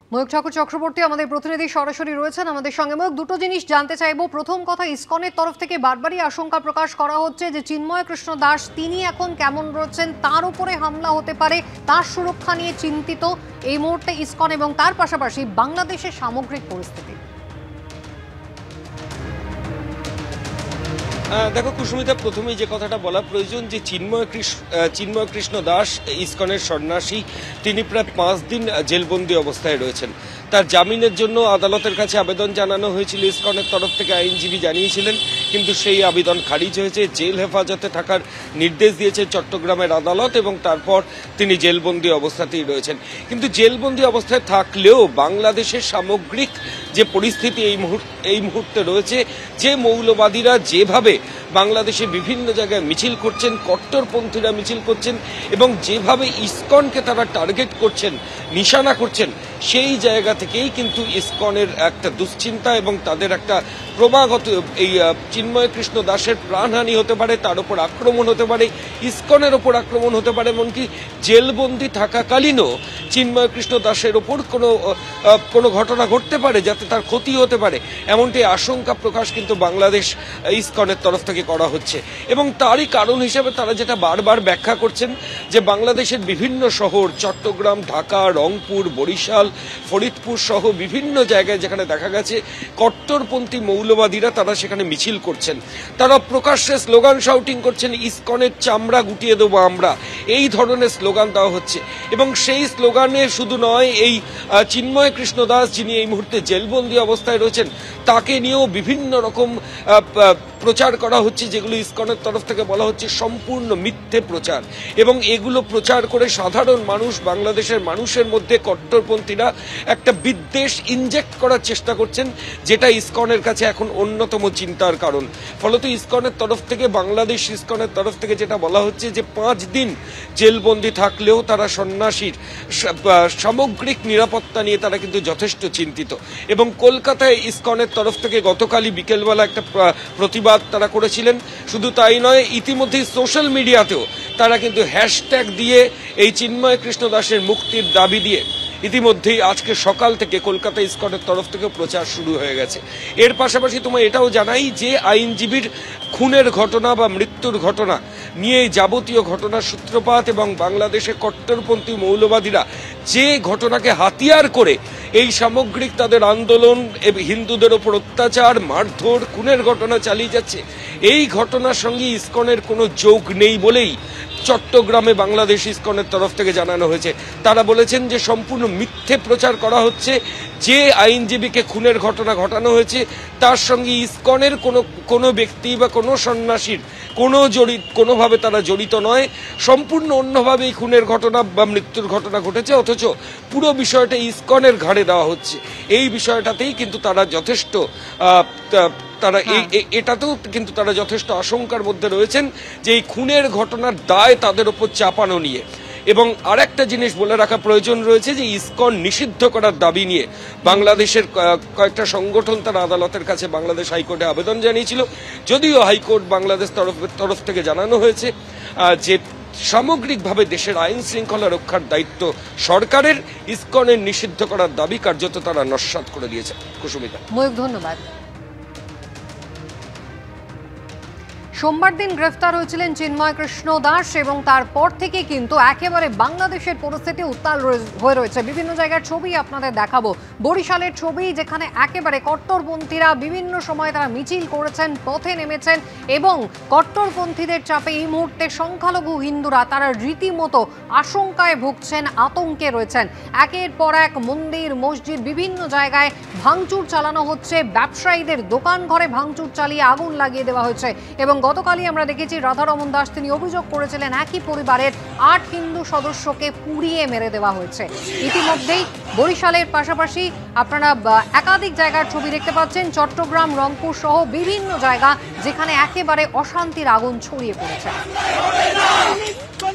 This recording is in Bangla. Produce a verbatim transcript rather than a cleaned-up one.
ময়ূক ঠাকুর চক্রবর্তী আমাদের প্রতিনিধি সরাসরি রয়েছেন আমাদের সঙ্গে। ময়ূক, দুটো জিনিস জানতে চাইবো। প্রথম কথা, ইসকনের তরফ থেকে বারবারই আশঙ্কা প্রকাশ করা হচ্ছে যে চিন্ময় কৃষ্ণ দাস তিনি এখন কেমন রয়েছেন, তার উপরে হামলা হতে পারে, তার সুরক্ষা নিয়ে চিন্তিত এই মুহূর্তে ইসকন এবং তার পাশাপাশি বাংলাদেশের সামগ্রিক পরিস্থিতি। দেখো কুসুমিতা, প্রথমেই যে কথাটা বলা প্রয়োজন যে চিন্ময় কৃষ্ণ চিন্ময় কৃষ্ণ দাস ইসকনের সন্ন্যাসী, তিনি প্রায় পাঁচ দিন জেলবন্দি অবস্থায় রয়েছেন। তার জামিনের জন্য আদালতের কাছে আবেদন জানানো হয়েছিল, ইসকনের তরফ থেকে আইনজীবী জানিয়েছিলেন, কিন্তু সেই আবেদন খারিজ হয়েছে। জেল হেফাজতে থাকার নির্দেশ দিয়েছে চট্টগ্রামের আদালত এবং তারপর তিনি জেলবন্দি অবস্থাতেই রয়েছেন। কিন্তু জেলবন্দি অবস্থায় থাকলেও বাংলাদেশের সামগ্রিক যে পরিস্থিতি এই মুহূর্তে এই মুহূর্তে রয়েছে, যে মৌলবাদীরা যেভাবে বাংলাদেশের বিভিন্ন জায়গায় মিছিল করছেন, কট্টরপন্থীরা মিছিল করছেন এবং যেভাবে ইসকনকে তারা টার্গেট করছেন, নিশানা করছেন, সেই জায়গা থেকেই কিন্তু ইসকনের একটা দুশ্চিন্তা এবং তাদের একটা ক্রমাগত এই চিন্ময় কৃষ্ণ দাসের প্রাণহানি হতে পারে, তার উপর আক্রমণ হতে পারে, ইসকনের ওপর আক্রমণ হতে পারে, এমনকি জেলবন্দি থাকাকালীনও চিন্ময় কৃষ্ণ দাসের ওপর কোনো কোনো ঘটনা ঘটতে পারে যাতে তার ক্ষতি হতে পারে, এমনটি আশঙ্কা প্রকাশ কিন্তু বাংলাদেশ ইসকনের তরফ থেকে করা হচ্ছে। এবং তারই কারণ হিসেবে তারা যেটা বারবার ব্যাখ্যা করছেন যে বাংলাদেশের বিভিন্ন শহর, চট্টগ্রাম, ঢাকা, রংপুর, বরিশাল, ফরিদপুর সহ বিভিন্ন জায়গায় যেখানে দেখা গেছে কট্টরপন্থী মৌলবাদীরা তারা সেখানে মিছিল করছেন, তারা প্রকাশ্যে স্লোগান শাউটিং করছেন, ইসকনের চামড়া গুটিয়ে দেবো আমরা, এই ধরনের স্লোগান দেওয়া হচ্ছে। এবং সেই স্লোগানে শুধু নয়, এই চিন্ময় কৃষ্ণ দাস যিনি এই মুহূর্তে জেলবন্দি অবস্থায় রয়েছেন তাকে নিয়েও বিভিন্ন রকম প্রচার করা হচ্ছে, যেগুলো ইসকনের তরফ থেকে বলা হচ্ছে সম্পূর্ণ মিথ্যে প্রচার। এবং এগুলো প্রচার করে সাধারণ মানুষ, বাংলাদেশের মানুষের মধ্যে কট্টরপন্থীরা একটা বিদ্বেষ ইনজেক্ট করার চেষ্টা করছেন, যেটা ইসকনের কাছে এখন অন্যতম চিন্তার কারণ। ফলত ইসকনের তরফ থেকে বাংলাদেশ ইসকনের তরফ থেকে যেটা বলা হচ্ছে যে পাঁচ দিন জেলবন্দি থাকলেও তারা সন্ন্যাসীর সামগ্রিক নিরাপত্তা নিয়ে তারা কিন্তু যথেষ্ট চিন্তিত। এবং কলকাতায় ইসকনের তরফ থেকে গতকালই বিকেলবেলা একটা প্রতিবাদ তারা করেছিলেন। শুধু তাই নয়, ইতিমধ্যেই সোশ্যাল মিডিয়াতেও তারা কিন্তু হ্যাশট্যাগ দিয়ে এই চিন্ময় কৃষ্ণ দাসের মুক্তির দাবি দিয়ে ইতিমধ্যেই আজকে সকাল থেকে কলকাতা ইসকনের তরফ থেকে প্রচার শুরু হয়ে গেছে। এর পাশাপাশি তোমায় এটাও জানাই যে আইনজীবীর খুনের ঘটনা বা মৃত্যুর ঘটনা নিয়ে যাবতীয় ঘটনার সূত্রপাত এবং বাংলাদেশে কট্টরপন্থী মৌলবাদীরা যে ঘটনাকে হাতিয়ার করে এই সামগ্রিক তাদের আন্দোলন, হিন্দুদের ওপর অত্যাচার, মারধর, খুনের ঘটনা চালিয়ে যাচ্ছে, এই ঘটনার সঙ্গে ইসকনের কোনো যোগ নেই বলেই চট্টগ্রামে বাংলাদেশ ইসকনের তরফ থেকে জানানো হয়েছে। তারা বলেছেন যে সম্পূর্ণ মিথ্যে প্রচার করা হচ্ছে, যে আইনজীবীকে খুনের ঘটনা ঘটানো হয়েছে তার সঙ্গে ইসকনের কোনো কোনো ব্যক্তি বা কোনো সন্ন্যাসীর কোনো জড়িত কোনোভাবে তারা জড়িত নয়, সম্পূর্ণ অন্যভাবে এই খুনের ঘটনা বা মৃত্যুর ঘটনা ঘটেছে, অথচ পুরো বিষয়টা ইসকনের ঘাড়ে দেওয়া হচ্ছে। এই বিষয়টাতেই কিন্তু তারা যথেষ্ট তারা এটাতেও কিন্তু তারা যথেষ্ট আশঙ্কার মধ্যে রয়েছেন যে এই খুনের ঘটনার দায় তাদের ওপর চাপানো নিয়ে। এবং আরেকটা জিনিস বলে রাখা প্রয়োজন রয়েছে যে ইসকন নিষিদ্ধ করার দাবি নিয়ে বাংলাদেশের কয়েকটা সংগঠন তারা আদালতের কাছে বাংলাদেশ হাইকোর্টে আবেদন জানিয়েছিল, যদিও হাইকোর্ট বাংলাদেশ তরফ তরফ থেকে জানানো হয়েছে যে সামগ্রিকভাবে দেশের আইন শৃঙ্খলা রক্ষার দায়িত্ব সরকারের, ইসকনের নিষিদ্ধ করার দাবি কার্যত তারা নস্যাৎ করে দিয়েছে। কুসুমিতা, ধন্যবাদ। সোমবার দিন গ্রেফতার হয়েছিলেন চিন্ময় কৃষ্ণ দাস এবং তারপর থেকে কিন্তু একেবারে বাংলাদেশের পরিস্থিতি উত্তাল হয়ে রয়েছে। বিভিন্ন জায়গার ছবি আপনাদের দেখাবো, বরিশালের ছবি যেখানে একেবারে কট্টরপন্থীরা বিভিন্ন সময় তারা মিছিল করেছেন, পথে নেমেছেন এবং কট্টরপন্থীদের চাপে এই মুহূর্তে সংখ্যালঘু হিন্দুরা তারা রীতিমতো আশঙ্কায় ভুগছেন, আতঙ্কে রয়েছেন। একের পর এক মন্দির, মসজিদ, বিভিন্ন জায়গায় ভাঙচুর চালানো হচ্ছে, ব্যবসায়ীদের দোকান ঘরে ভাঙচুর চালিয়ে আগুন লাগিয়ে দেওয়া হয়েছে। এবং গতকালই আমরা দেখেছি রাধারমন দাস তিনি অভিযোগ করেছিলেন একই পরিবারের আট হিন্দু সদস্যকে পুড়িয়ে মেরে দেওয়া হয়েছে। ইতিমধ্যেই বরিশালের পাশাপাশি আপনারা একাধিক জায়গার ছবি দেখতে পাচ্ছেন, চট্টগ্রাম, রংপুর সহ বিভিন্ন জায়গা যেখানে একেবারে অশান্তির আগুন ছড়িয়ে পড়েছে।